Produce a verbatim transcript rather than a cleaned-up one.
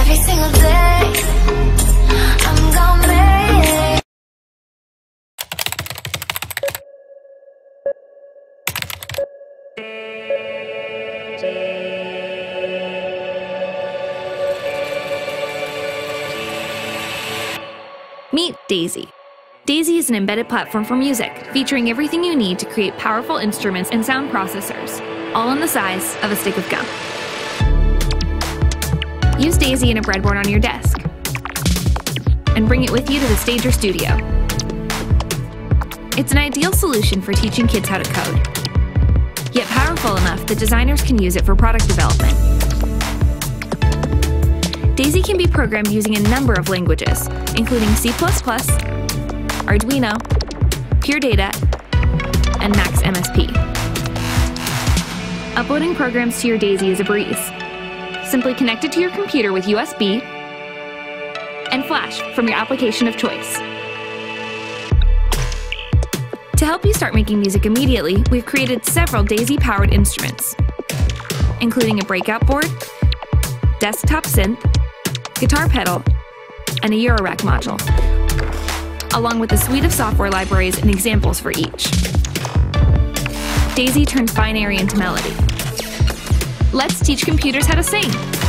every single day. I'm gonna make it. Meet Daisy. Daisy is an embedded platform for music, featuring everything you need to create powerful instruments and sound processors, all in the size of a stick of gum. Use Daisy in a breadboard on your desk, and bring it with you to the stage or studio. It's an ideal solution for teaching kids how to code, yet powerful enough that designers can use it for product development. Daisy can be programmed using a number of languages, including C plus plus, Arduino, Pure Data, and Max M S P. Uploading programs to your Daisy is a breeze. Simply connect it to your computer with U S B and Flash from your application of choice. To help you start making music immediately, we've created several Daisy-powered instruments, including a breakout board, desktop synth, guitar pedal, and a Eurorack module, along with a suite of software libraries and examples for each. Daisy turns binary into melody. Let's teach computers how to sing.